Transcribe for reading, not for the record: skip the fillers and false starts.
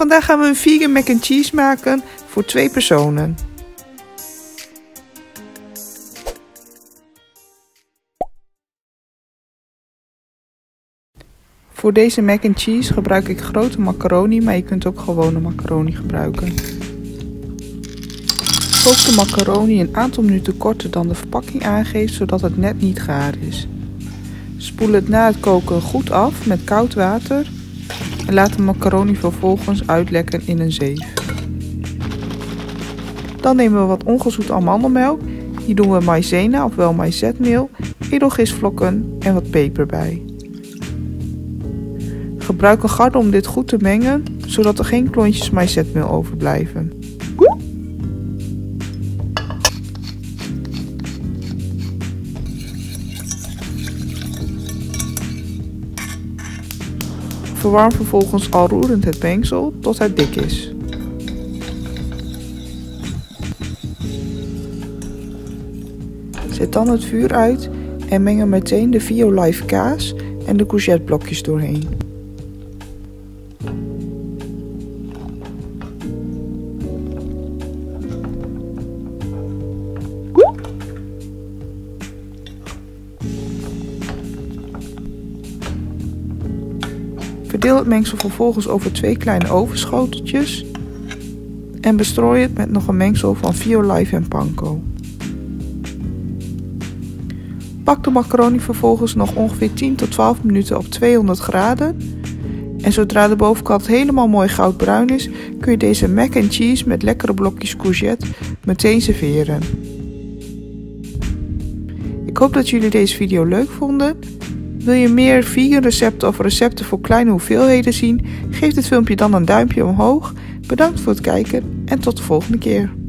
vandaag gaan we een vegan mac and cheese maken voor 2 personen. Voor deze mac and cheese gebruik ik grote macaroni, maar je kunt ook gewone macaroni gebruiken. Kook de macaroni een aantal minuten korter dan de verpakking aangeeft, zodat het net niet gaar is. Spoel het na het koken goed af met koud water en laat de macaroni vervolgens uitlekken in een zeef. Dan nemen we wat ongezoet amandelmelk. Hier doen we maïzena ofwel maizetmeel, edelgistvlokken en wat peper bij. Gebruik een garde om dit goed te mengen, zodat er geen klontjes maizetmeel overblijven. Verwarm vervolgens al roerend het mengsel tot het dik is. Zet dan het vuur uit en meng er meteen de Violife kaas en de courgetteblokjes doorheen. Verdeel het mengsel vervolgens over 2 kleine ovenschoteltjes en bestrooi het met nog een mengsel van Violife en panko. Bak de macaroni vervolgens nog ongeveer 10 tot 12 minuten op 200 graden en zodra de bovenkant helemaal mooi goudbruin is, kun je deze mac and cheese met lekkere blokjes courgette meteen serveren. Ik hoop dat jullie deze video leuk vonden. Wil je meer vegan recepten of recepten voor kleine hoeveelheden zien? Geef dit filmpje dan een duimpje omhoog. Bedankt voor het kijken en tot de volgende keer.